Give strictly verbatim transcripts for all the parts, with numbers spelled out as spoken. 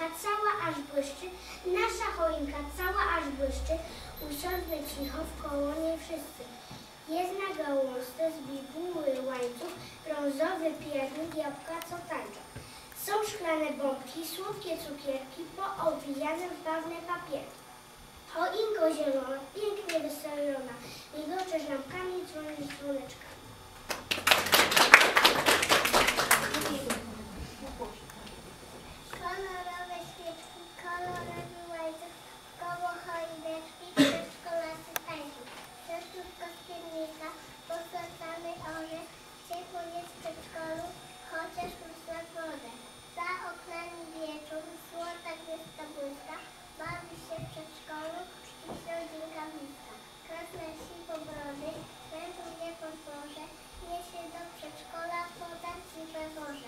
cała aż błyszczy, nasza choinka cała aż błyszczy, usiądźmy cicho w koło niej wszyscy. Jest na gałązce z biguły łańcuch, brązowy piernik, jabłka co tańczą. Są szklane bombki, słodkie cukierki, poowijane w bawne papierki. Choinko zielona, pięknie wystrojona, migoczesz lampkami, dzwonisz dzwoneczkami. Kolorowe świeczki, kolorowy łańcuch, koło choineczki, przedszkolasy tańczą. Serduszko z piernika, posadzamy orzech, ciepło jest w przedszkolu, chociaż mróz na wodę. Za oknami wieczór, złota gwiazda błyska, bawi się w przedszkolu i środzinka bliska. Krasne si po brody, wędruje po dworze, niesie do przedszkola podać ci we worze.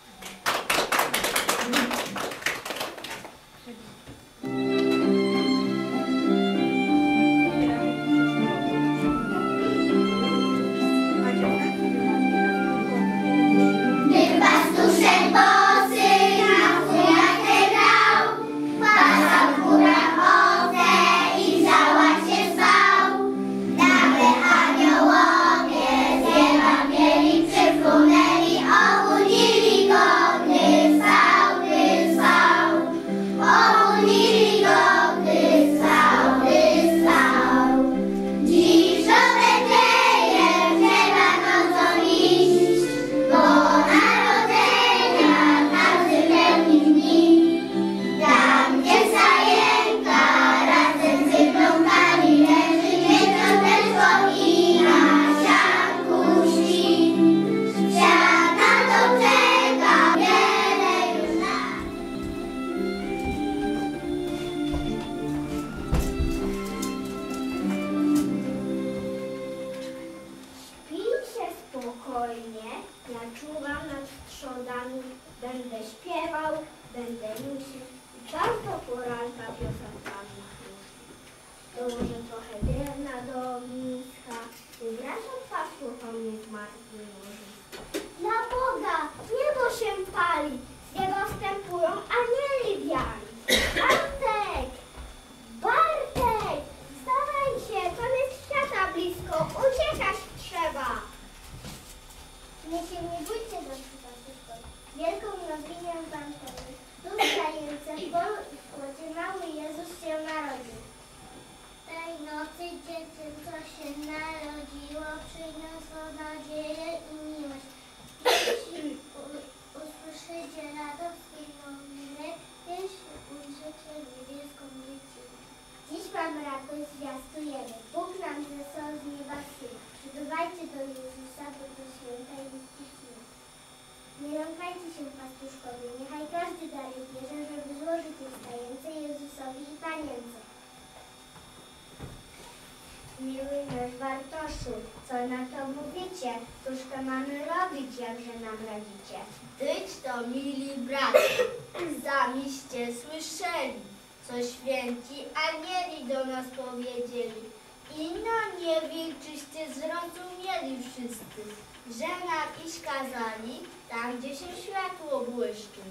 Miły nasz Bartoszu, co na to mówicie? Cóż to mamy robić, jakże nam radzicie? Tyć to, mili bracia, samiście słyszeli, co święci anieli do nas powiedzieli. I nam nie wilczyście zrozumieli wszyscy, że nam iść kazali tam, gdzie się światło błyszczy.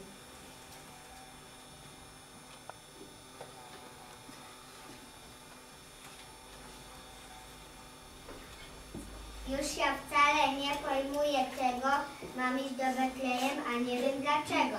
Już ja wcale nie pojmuję tego, mam iść do Betlejem, a nie wiem dlaczego.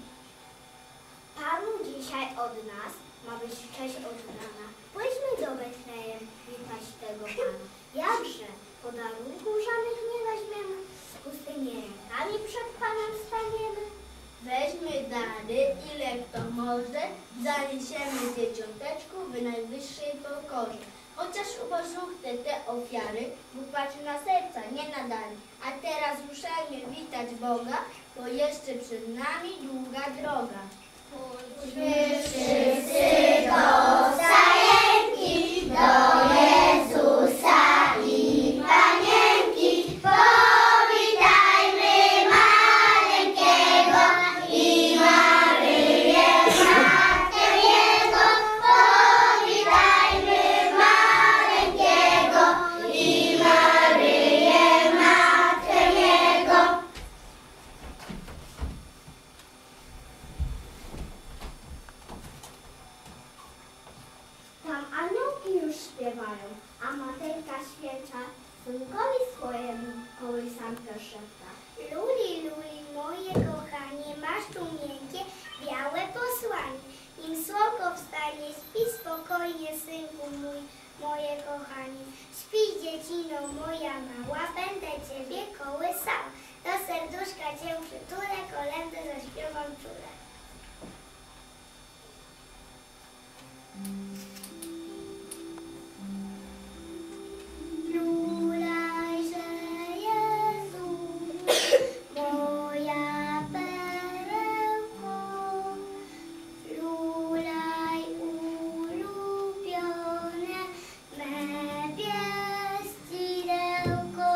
Panu dzisiaj od nas ma być cześć od rana. Pójdźmy do Betlejem witać tego Pana. Jakże podarunków żadnych nie weźmiemy, z pustymi rękami przed Panem staniemy. Weźmy dary, ile kto może, zaniesiemy dzieciąteczku w najwyższej pokorze. Chociaż ubożuchty te ofiary, Bóg patrzy na serca, nie na dary. A teraz ruszajmy witać Boga, bo jeszcze przed nami długa droga. Pójdźmy wszyscy do stajenki, do Jezusa i Panienki. Powitajmy maleńkiego i Maryję, Matkę Jego. Powitajmy maleńkiego i Maryję, Matkę Jego. mają, a materka świeca synkowi swojemu kołysankę szepta. Luli, luli, moje kochanie, masz tu miękkie, białe posłanie. Nim słonko wstanie, śpi spokojnie, synku mój, moje kochanie. Śpi, dziecino moja mała, będę ciebie kołysała. Do serduszka cię przytulę, kolędę zaśpiewam czule. Lulajże, Jezu, moja perełko, lulaj ulubione me pieścidełko.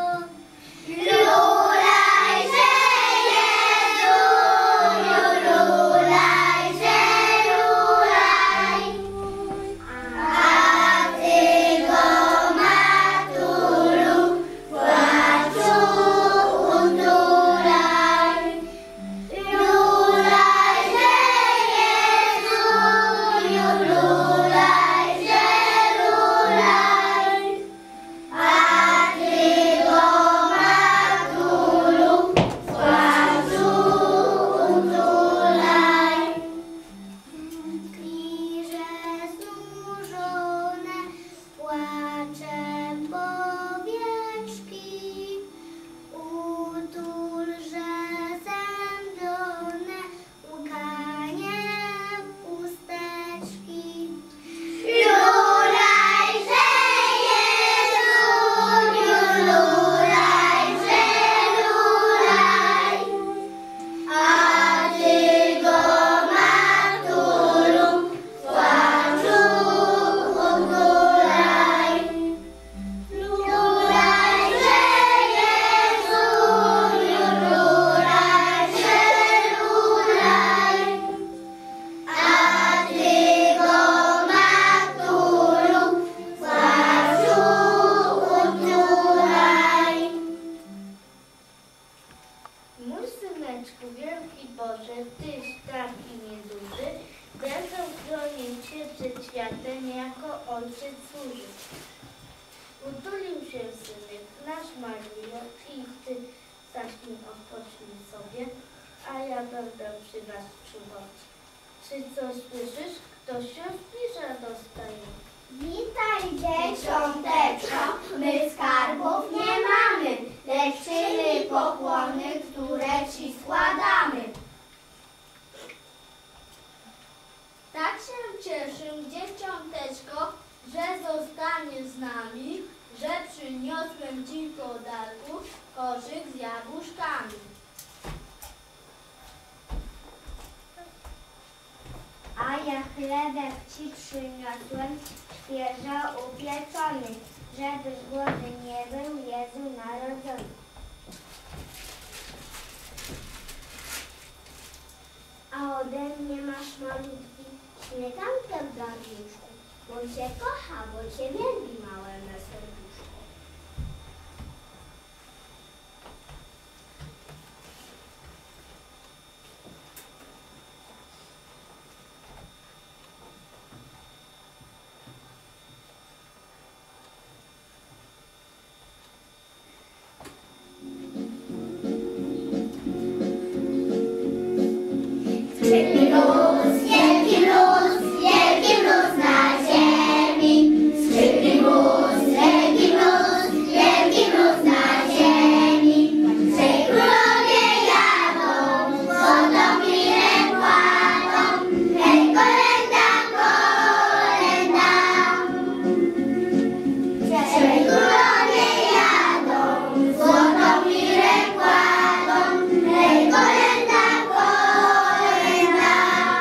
Lulajże, Jezuniu, lulajże, lulaj, a ty go, matulu, płaczu utulaj. Lulajże, Jezuniu, lulajże, lulaj, a ty go, matulu, płaczu utulaj. Kriże znużone, płacze powieczki, utulże zemdlone, łkanie chusteczki. Lulajże, Jezuniu, lulajże, lulaj, a ty go, matulu, płaczu utulaj. Lulajże, Jezuniu, lulajże, lulaj, a ty go, matulu, płaczu utulaj. Mój syneczku, wielki Boże, tyś taki nieduży, będę chronił cię przed światem, jako ojciec służy. Utulił się synek, nasz Maryjo, i ty zaśnij, odpocznij sobie, a ja będę przy was czuwać. Czy co słyszysz? Ktoś się zbliża do stajni. Witaj, dzieciąteczko, my skarbów nie mamy, lecz czyny pokłony, które ci składamy. Tak się cieszę, dzieciąteczko, że zostaniesz z nami, że przyniosłem ci podarku koszyk z jabłuszkami. A ja chlebek ci przyniosłem, świeżo upieczony, żebyś głodny nie był, Jezu narodzony. A ode mnie masz malutki śmietankę w garnuszku, bo cię kocha, bo cię wielbi małe me serduszko. Wielki mróz, wielki mróz, wielki mróz na ziemi. Szczypny mróz, wielki mróz, wielki mróz na ziemi. Trzej królowie jadą, złotą mirę kładą. Hej, kolenda, kolenda. Trzej królowie jadą, złotą mirę kładą. Hej, kolenda, kolenda.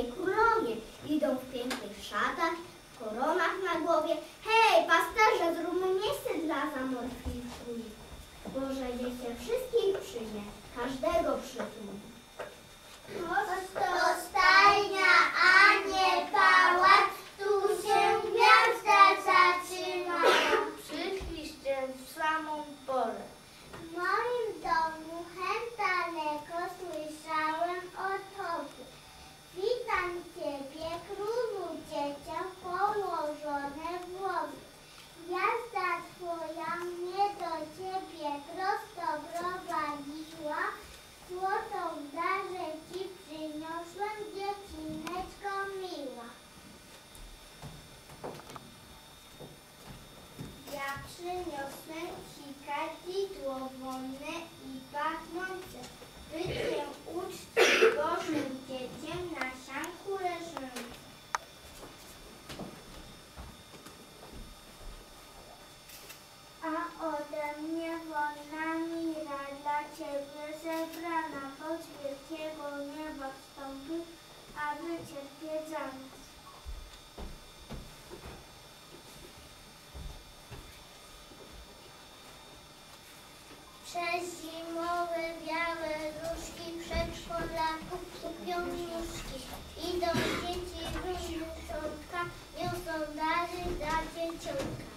dalej królowie. Idą w pięknych szatach, w koronach na głowie. Hej, pasterze, zróbmy miejsce dla zamorskich króli. Boże, niech się wszystkich przyjmie, każdego przytuli. To stajnia, a nie pałac, tu się gwiazda zatrzymała. Przyszliście w samą porę. W moim domu chętanego słyszałem o tobie. Witam ciebie, królu dziecię, położone włosy. Gwiazda twoja mnie do ciebie prosto prowadziła. Złotą w darze ci przyniosłem, dziecineczko miła. Ja przyniosłem ci kadzidło wonne i pachnące, by cię uczcić Bożym dzieciem na sianku leżące. A ode mnie wonna mira dla ciebie zebrana, bo z wielkiego nieba wstąpił, aby cierpieć za nas. Przez zimowe białe różki przedszkolaków kupią nóżki. Idą dzieci różnicątka, niosą dary dla dzieciątka.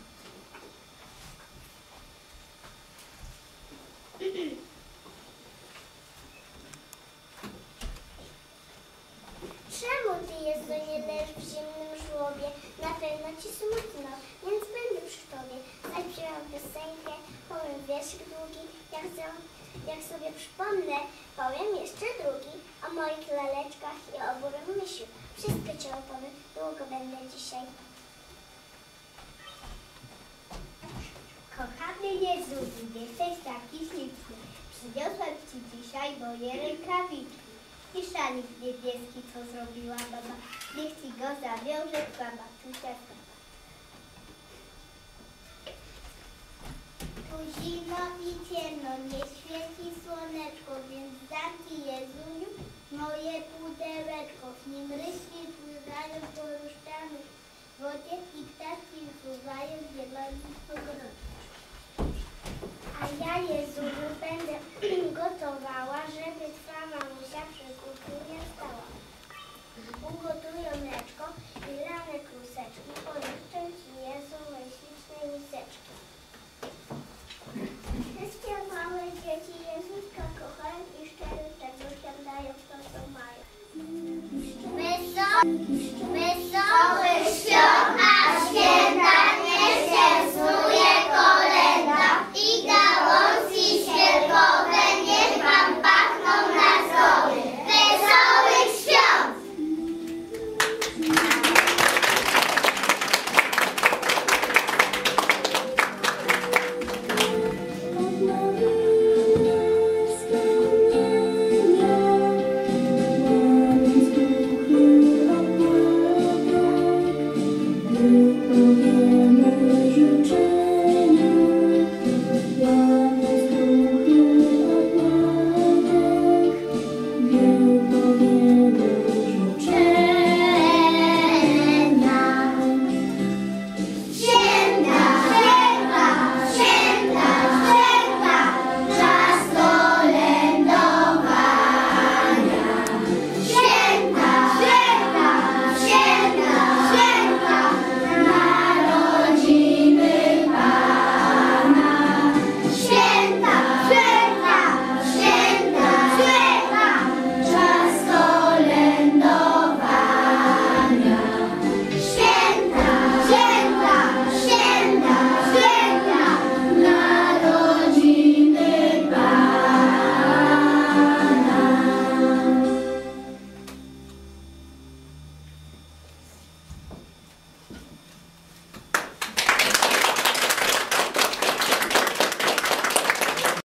Czemu ty, Jezu, nie leżysz w zimnym żłobie? Na pewno ci smutno, więc będę przy tobie. Zaśpiewam piosenkę, powiem wierszyk długi. Jak, chcę, jak sobie przypomnę, powiem jeszcze drugi. O moich laleczkach i o burym misiu. Wszystko ci opowiem, długo będę dzisiaj. Kochany Jezu, jesteś taki śliczny. Przyniosłem ci dzisiaj moje rękawiczki. I szalik niebieski, co zrobiła baba. Niech ci go zawiąże twa babciusia z tata. Tu zimno i ciemno, nie świeci słoneczko, więc dam ci, Jezuniu, moje pudełeczko. W nim ryski pływają poruszczamy w wodzie i ptaszki fruwają w zielonym ogrodzie. A ja, Jezuniu, będę gotowała, żeby twa mamusia przy kuchni nie stała. Ugotuję mleczko i lane kluseczki, pożyczę ci, Jezu, mojej ślicznej miseczki. Wszystkie małe dzieci Jezuska kochają i szczerze czegoś dają to, co mają. Wesołych świąt!